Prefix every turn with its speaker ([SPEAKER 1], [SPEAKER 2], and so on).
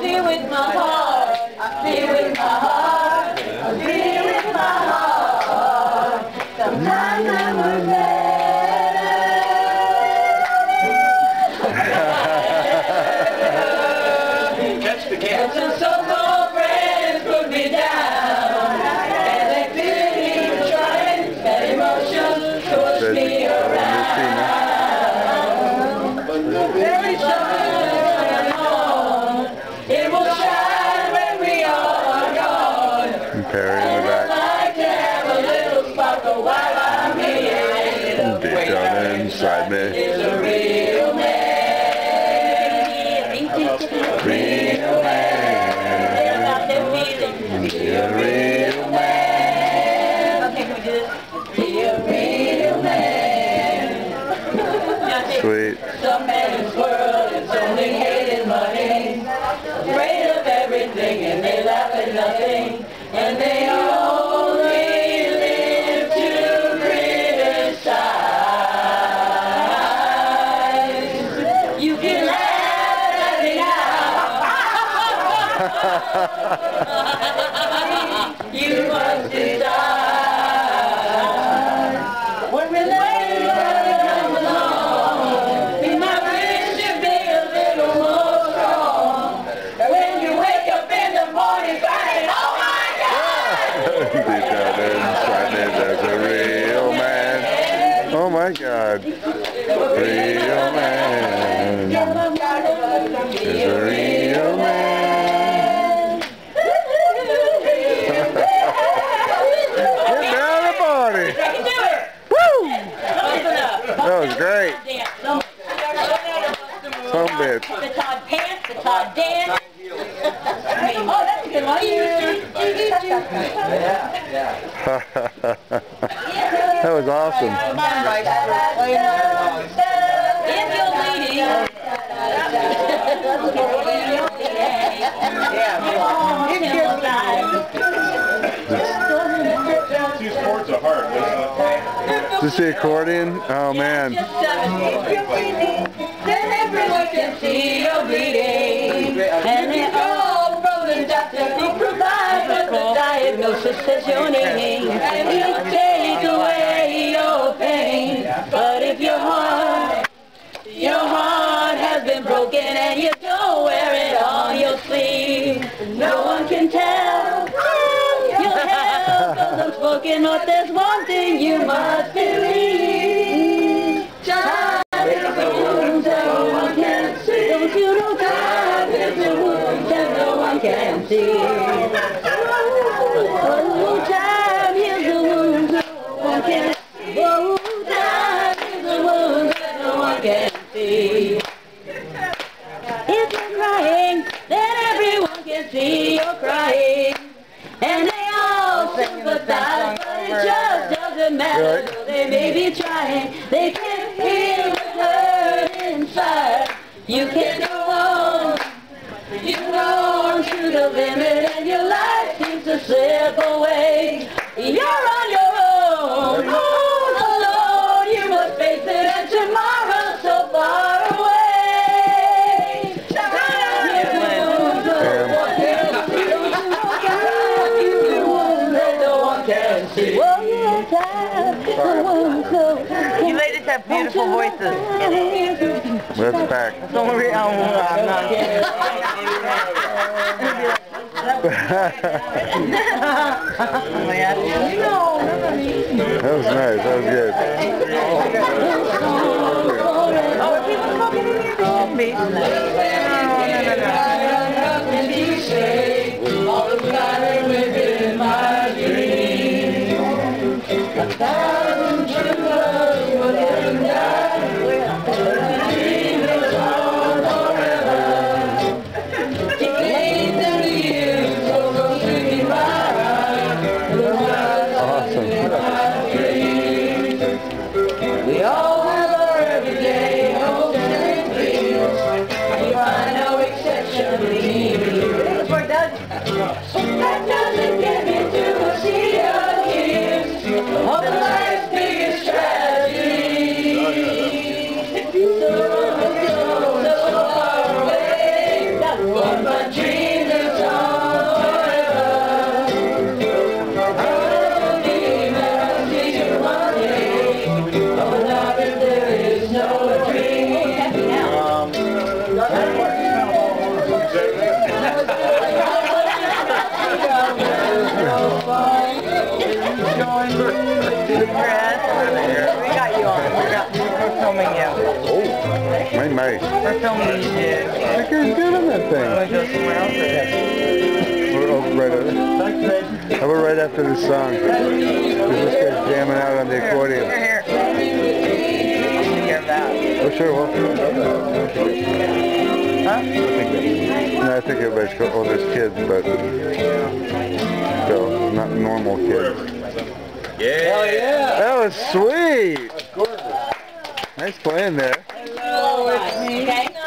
[SPEAKER 1] feel with my heart. I feel with my heart. I feel with my heart. Sometimes I'm a man.
[SPEAKER 2] Catch the cat.
[SPEAKER 1] Some so-called friends put me down, and they feel trying that emotion push me around. But the very sun on, it will shine when we are gone.
[SPEAKER 3] And
[SPEAKER 1] I'd like to have a little sparkle while I'm here.
[SPEAKER 3] deep down inside me.
[SPEAKER 1] Is a real man. Real man. Be a real man. Okay, can we do this? Be a real man.
[SPEAKER 3] Sweet.
[SPEAKER 1] Some man in this world is only hating money, afraid of everything, and they laugh at nothing, and they only live to criticize. You can laugh at me now. You must decide. When relationship comes along, be my wish to be a little more strong. When you wake up in the morning crying, oh my God!
[SPEAKER 3] Deep down inside me, there's a real man. Oh my God. Real man. There's a real man. Get down the party. Woo! That was great. Some bitch.
[SPEAKER 1] The Todd pants, the Todd dance. Oh, that's a good one.
[SPEAKER 3] That was awesome.
[SPEAKER 1] If you're leading.
[SPEAKER 2] Two sports of heart.
[SPEAKER 3] Is this the accordion? Oh man.
[SPEAKER 1] Then everyone can see you're bleeding, and they all from the doctor who provides but the diagnosis says your name, and he'll take away your pain. But if your heart has been broken and you don't wear it on your sleeve, no one can tell. Your hell goes unspoken, but there's one thing you must believe. Time is the wound that no one can see. Don't you know time is the wound that no one can see? Oh, time is the wound that no one can see. Oh, time is the wound that no one can see. If you're crying, then everyone can see you're crying. And they all sympathize, but it just doesn't matter. Though they may be trying, they can't heal the hurt inside. You can go on to the limit, and your life seems to slip away. You're on your own, alone. You must face it, and tomorrow's so far away.
[SPEAKER 4] You ladies have beautiful voices.
[SPEAKER 3] Let's back.
[SPEAKER 4] That's the only reason I'm not kidding.
[SPEAKER 3] That was nice. That was good.
[SPEAKER 4] Oh, are people smoking in here? They shouldn't be.
[SPEAKER 1] All the time within my dream. 1,000 true loves will never die. The dream goes on forever. It lays in the years so sweetly by.
[SPEAKER 3] Awesome.
[SPEAKER 1] We all
[SPEAKER 4] filming you.
[SPEAKER 3] Oh, my.
[SPEAKER 4] We're filming you, dude.
[SPEAKER 3] That guy's good on that
[SPEAKER 4] I'm
[SPEAKER 3] thing.
[SPEAKER 4] gonna go somewhere else.
[SPEAKER 3] How about right after this song? This guy's jamming out on the accordion.
[SPEAKER 4] We're here. I'll take care of that.
[SPEAKER 3] Oh, sure, well.
[SPEAKER 4] Huh?
[SPEAKER 3] No, I think everybody's got, oh, there's kids, but so, not normal kids.
[SPEAKER 2] Yeah.
[SPEAKER 3] That was sweet. Nice playing there.
[SPEAKER 1] Hello, it's me.